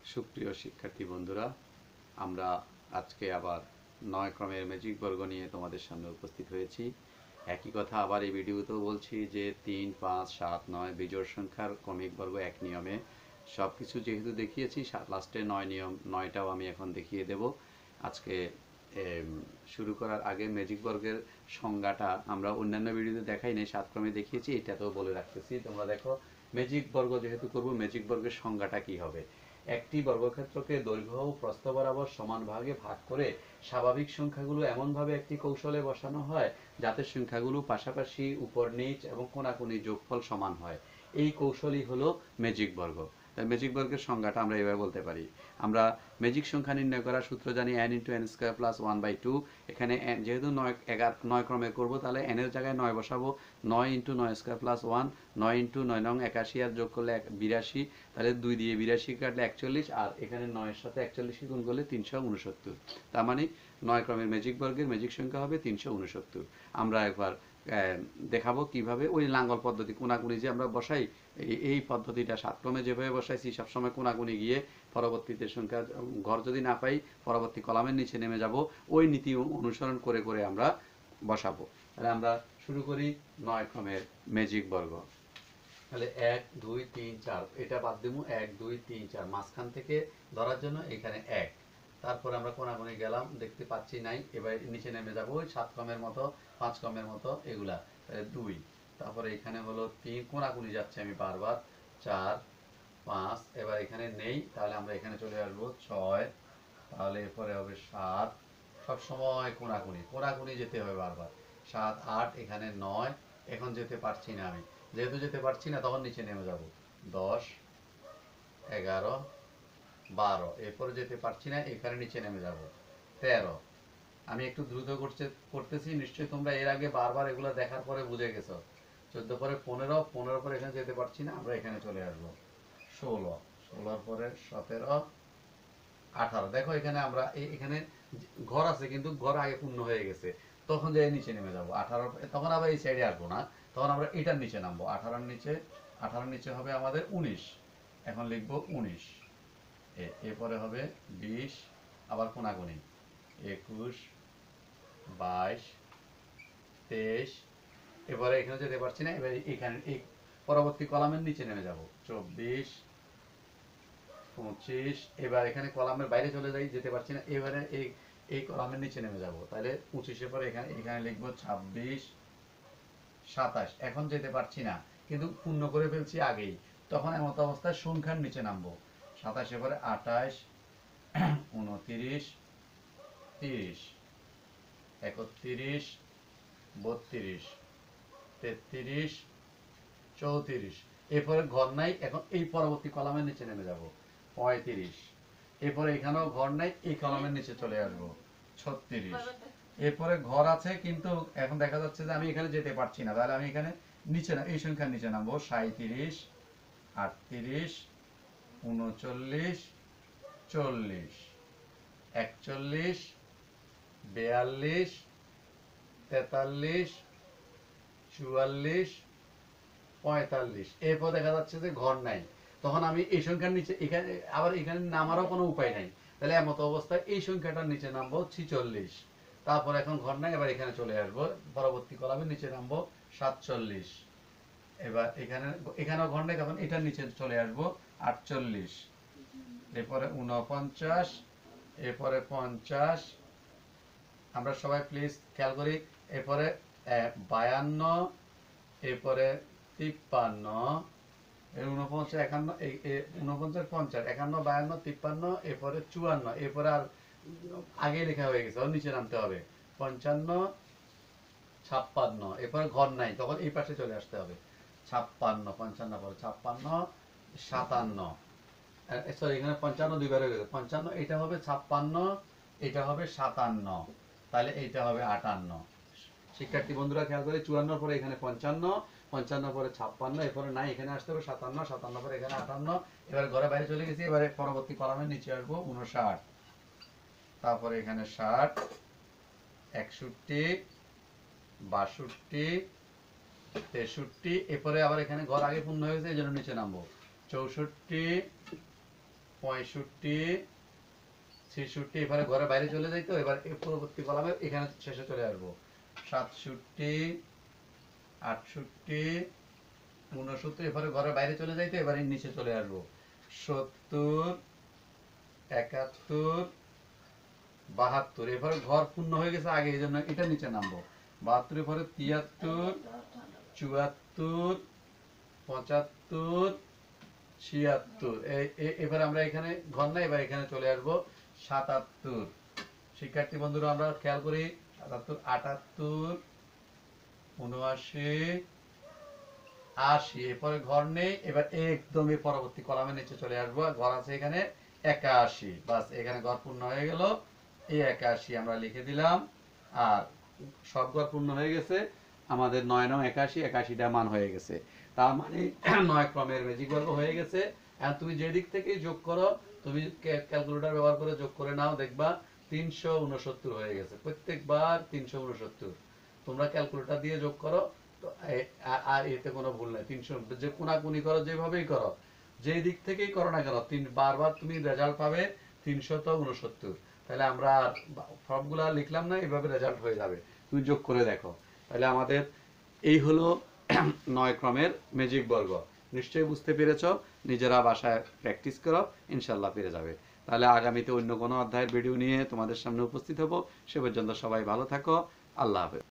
সুপ্রিয় শিক্ষার্থী বন্ধুরা, আমরা আজকে আবার ৯ ক্রমের ম্যাজিক বর্গ নিয়ে তোমাদের সামনে উপস্থিত হয়েছি। একই কথা আবার এই ভিডিওতেও বলছি যে ৩, ৫, ৭, ৯ বিজোড় সংখ্যার ক্রমিক বর্গ এক নিয়মে সব কিছু যেহেতু দেখিয়েছি, লাস্টে ৯ নিয়ম ৯টাও আমি এখন দেখিয়ে দেব। আজকে শুরু করার আগে ম্যাজিক বর্গের সংজ্ঞাটা আমরা অন্যান্য ভিডিওতে দেখাই নাই, ৭ ক্রমে দেখিয়েছি, এটাতেও বলে রাখতেছি। তোমরা দেখো, ম্যাজিক বর্গ যেহেতু করব, ম্যাজিক বর্গের সংজ্ঞাটা কি হবে। একটি বর্গক্ষেত্রকে দৈর্ঘ্য ও প্রস্থ বরাবর সমান ভাগে ভাগ করে স্বাভাবিক সংখ্যাগুলো এমনভাবে একটি কৌশলে বসানো হয় যাতে সংখ্যাগুলো পাশাপাশি, উপর নিচ এবং কোণাকুণি যোগফল সমান হয়। এই কৌশলই হলো ম্যাজিক বর্গ। ম্যাজিক বর্গের সংজ্ঞাটা আমরা এভাবে বলতে পারি। আমরা ম্যাজিক সংখ্যা নির্ণয় করার সূত্র জানি n × n² + 1/2। এখানে যেহেতু ৯ ক্রমে করব, তাহলে n এর জায়গায় 9 বসাবো। 9 × 9² + 1, 9 × 9 নং 81, আর যোগ করলে 82, তাহলে 2 দিয়ে 82 কাটলে 41, আর এখানে 9 এর সাথে 41 গুণ করলে 369। তার মানে ৯ ক্রমের ম্যাজিক বর্গের ম্যাজিক সংখ্যা হবে 369। আমরা একবার দেখাবো কিভাবে ওই লাঙ্গল পদ্ধতি, কোনাকুনি যে আমরা বসাই, এই পদ্ধতিটা ৭ ক্রমে যেভাবে বসাইছি, সবসময় কোনাকুনি গিয়ে পরবর্তীতে সংখ্যা ঘর যদি না পাই পরবর্তী কলামের নিচে নেমে যাব, ওই নীতি অনুসরণ করে করে আমরা বসাবো। তাহলে আমরা শুরু করি ৯ ক্রমের ম্যাজিক বর্গ। তাহলে ১, ২, ৩, ৪, এটা বাদ দেবো। ১, ২, ৩, ৪ মাঝখান থেকে ধরার জন্য এখানে ১। তারপরে আমরা কোনাকুনি গেলাম, দেখতে পাচ্ছি নাই, এবার নিচে নেমে যাবো ওই ৭ ক্রমের মতো, ৫ ক্রমের মতো এগুলা। তাহলে ২, তারপরে এখানে হলো ৩, কোনাকুনি যাচ্ছে আমি বারবার, ৪, ৫, এবার এখানে নেই, তাহলে আমরা এখানে চলে আসবো ৬, তাহলে এরপরে হবে ৭, সবসময় কোনাকুনি কোনাকুনি যেতে হবে বারবার, ৭, ৮, এখানে ৯, এখন যেতে পারছি না আমি, যেহেতু যেতে পারছি না তখন নিচে নেমে যাব, ১০, ১১, ১২, এরপরে যেতে পারছি না, এখানে নিচে নেমে যাব, ১৩। আমি একটু দ্রুত করতেছি, নিশ্চয়ই তোমরা এর আগে বারবার এগুলো দেখার পরে বুঝে গেছো। ১৪ পরে ১৫, ১৫ পরে এখানে যেতে পারছি না, আমরা এখানে চলে আসবো ১৬, ১৬ পরে ১৭, ১৮। দেখো এখানে আমরা এখানে ঘর আছে, কিন্তু ঘর আগে পূর্ণ হয়ে গেছে, তখন যাই নিচে নেমে যাবো ১৮, তখন আবার এই সাইডে আসবো না, তখন আমরা এটার নিচে নামবো ১৮-র নিচে। ১৮-র নিচে হবে আমাদের ১৯, এখন লিখবো ১৯, এরপরে হবে ২০, আবার কোনাকুনি ২১, ২২, ২৩, এবারে এখানে যেতে পারছি না, এবার এখানে এই পরবর্তী কলামের নিচে নেমে যাব ২৪, ২৫, এবার এখানে কলামের বাইরে চলে যাই, যেতে পারছি না, এবারে এই কলামের নিচে নেমে যাব, তাহলে ২৫-এর পরে এখানে লিখবো ২৬, ২৭, এখন যেতে পারছি না, কিন্তু পূর্ণ করে ফেলছি আগেই, তখন এমত অবস্থায় সংখ্যার নিচে নামবো ২৭-এর পরে ২৮, ২৯, ৩০, ৩১, ৩২, ৩৩, ৩৪, এরপরে ঘর নাই, এখন এই পরবর্তী কলামের নিচে নেমে যাব ৩৫, এরপরে এখানেও ঘর নাই, এই কলামের নিচে চলে আসবো ৩৬, এরপরে ঘর আছে কিন্তু এখন দেখা যাচ্ছে যে আমি এখানে যেতে পারছি না, তাহলে আমি এখানে নিচে না, এই সংখ্যার নিচে নামবো ৩৭, ৩৮, ৩৯, ৪০, ৪১, ৪২, ৪৩, ৪৪, ৪৫, এরপর দেখা যাচ্ছে যে ঘর নাই, তখন আমি এই সংখ্যার নিচে, এখানে আবার এখানে নামারও কোনো উপায় নাই, তাহলে এমত অবস্থায় এই সংখ্যাটার নিচে নামবো ৪৬, তারপর এখন ঘর নাই, এবার এখানে চলে আসবো, পরবর্তী কলামের নিচে নামবো ৪৭, এবার এখানেও ঘর নাই, তখন এটার নিচে চলে আসবো ৪৮, এরপরে ৪৯, এরপরে ৫০, আমরা সবাই প্লিজ খেয়াল করি, এরপরে ৫২, এরপরে ৫৩, ৪৯, ৫১, ৪৯, ৫০, ৫১, ৫২, ৫৩, এরপরে ৫৪, এরপরে আর আগে লেখা হয়ে গেছে, ওর নিচে নামতে হবে ৫৫, ৫৬, এরপরে ঘর নাই, তখন এই পাশে চলে আসতে হবে ৫৬, ৫৫ পরে ৫৬, ৫৭, সরি এখানে ৫৫ দুইবার হয়ে গেছে, ৫৫, এটা হবে ৫৬, এটা হবে ৫৭, তাহলে এইটা হবে ৫৮। শিক্ষার্থী বন্ধুরা খেয়াল করে, ৫৪ পরে এখানে ৫৫, ৫৫ পরে ৫৬, এরপরে নাই, এখানে আসতে হবে ৫৭, ৫৭ পরে এখানে ৫৮, এবার ঘরে বাইরে চলে গেছি, এবারে পরবর্তী কলামের নিচে আসবো ৫৯, তারপরে এখানে ৬০, ৬১, ৬২, ৬৩, এরপরে আবার এখানে ঘর আগে পূর্ণ হয়েছে, এই জন্য নিচে নামবো ৬৪, 65 66 এবারে ঘরের বাইরে চলে যাই, তো এবার এই পরবর্তী কলামে এখানে শেষে চলে আসবো। 67 68 69 এবারে ঘরের বাইরে চলে যাই, তো এবারে নিচে চলে আসবো। 70 71 72 এবারে ঘর পূর্ণ হয়ে গেছে আগে, এই জন্য এটা নিচে নামবো। 72 এবারে 73 74 75 76 এবার আমরা এখানে ঘর নাই, এবার এখানে চলে আসবো। 77 শিক্ষার্থী বন্ধুরা আমরা খেয়াল করি, 77 78 79 80 এরপরে ঘর নেই, এবার একদম এই পরবর্তী কলামের নিচে চলে আসবো। ঘর আছে এখানে 81, বাস এখানে ঘর পূর্ণ হয়ে গেল। এই 81 আমরা লিখে দিলাম, আর সব ঘর পূর্ণ হয়ে গেছে। আমাদের 9 9 81, 81টা মান হয়ে গেছে। তার মানে 9 ক্রমের ম্যাজিক বর্গ হয়ে গেছে। আর তুমি যে দিক থেকে যোগ করো, তুমি ক্যালকুলেটর ব্যবহার করে যোগ করে নাও, দেখবা 369 হয়ে গেছে। প্রত্যেকবার 369 তোমরা ক্যালকুলেটর দিয়ে যোগ করো, তো আর এতে কোনো ভুল নাই। 300 যে কোনাকুনি করো, যেভাবেই করো, যে দিক থেকেই করো না কেন, বারবার তুমি রেজাল্ট পাবে 369। তাহলে আমরা সবগুলা লিখলাম না, এইভাবে রেজাল্ট হয়ে যাবে। তুমি যোগ করে দেখো। তাহলে আমাদের এই হলো 9 ক্রমের ম্যাজিক বর্গ। নিশ্চয়ই বুঝতে পেরেছো। নিজেরা বাসায় প্র্যাকটিস করো, ইনশাল্লাহ পেরে যাবে। তাহলে আগামীতে অন্য কোনো অধ্যায়ের ভিডিও নিয়ে তোমাদের সামনে উপস্থিত হব। সে পর্যন্ত সবাই ভালো থাকো। আল্লাহ হাফেজ।